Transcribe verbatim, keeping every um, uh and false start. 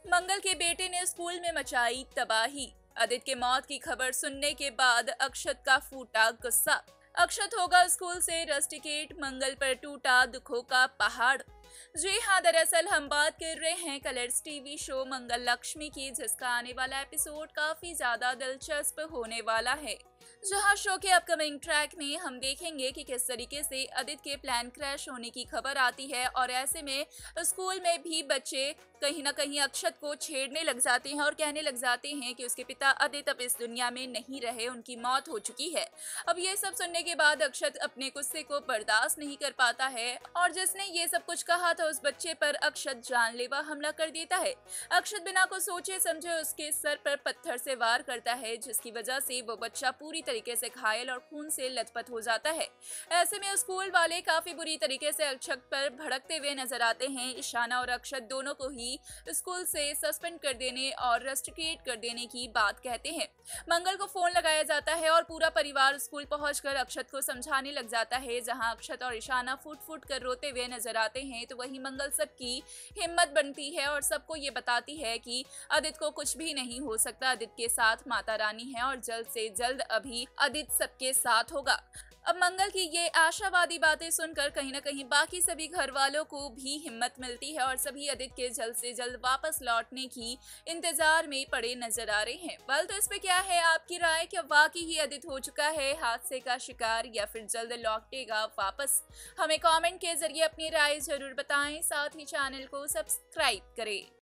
मंगल के बेटे ने स्कूल में मचाई तबाही। अदित के मौत की खबर सुनने के बाद अक्षत का फूटा गुस्सा। अक्षत होगा स्कूल से रस्टिकेट, मंगल पर टूटा दुखों का पहाड़। जी हाँ, दरअसल हम बात कर रहे हैं Colors TV show Mangal Lakshmi की, जिसका आने वाला एपिसोड काफी ज्यादा दिलचस्प होने वाला है। जहां शो के अपकमिंग ट्रैक में हम देखेंगे कि किस तरीके से अदित के प्लान क्रैश होने की खबर आती है और ऐसे में स्कूल में भी बच्चे कहीं ना कहीं अक्षत को छेड़ने लग जाते हैं और कहने लग जाते हैं कि उसके पिता अदित अब इस दुनिया में नहीं रहे, उनकी मौत हो चुकी है। अब ये सब सुनने के बाद अक्षत अपने गुस्से को बर्दाश्त नहीं कर पाता है और जिसने ये सब कुछ कहा था उस बच्चे पर अक्षत जानलेवा हमला कर देता है। अक्षत बिना को सोचे समझे उसके सर पर पत्थर से वार करता है, जिसकी वजह से वो बच्चा पूरी तरीके से घायल और खून से लथपथ हो जाता है। ऐसे में स्कूल वाले काफी बुरी तरीके से अक्षत पर भड़कते हुए नजर आते हैं। ईशाना और अक्षत दोनों को ही स्कूल से सस्पेंड कर देने और रस्टिकेट कर देने की बात कहते हैं। मंगल को फोन लगाया जाता है और पूरा परिवार स्कूल पहुंचकर अक्षत को समझाने लग जाता है। जहां अक्षत और ईशाना फुट फुट कर रोते हुए नजर आते हैं तो वहीं मंगल सबकी हिम्मत बनती है और सबको ये बताती है कि आदित को कुछ भी नहीं हो सकता, आदित के साथ माता रानी है और जल्द से जल्द अभी आदित सबके साथ होगा। अब मंगल की ये आशावादी बातें सुनकर कहीं ना कहीं बाकी सभी घर वालों को भी हिम्मत मिलती है और सभी आदित के जल्द से जल्द वापस लौटने की इंतजार में पड़े नजर आ रहे हैं। वेल, तो इस पे क्या है आपकी राय? क्या वाकई ही आदित हो चुका है हादसे का शिकार या फिर जल्द लौटेगा वापस? हमें कमेंट के जरिए अपनी राय जरूर बताएं, साथ ही चैनल को सब्सक्राइब करें।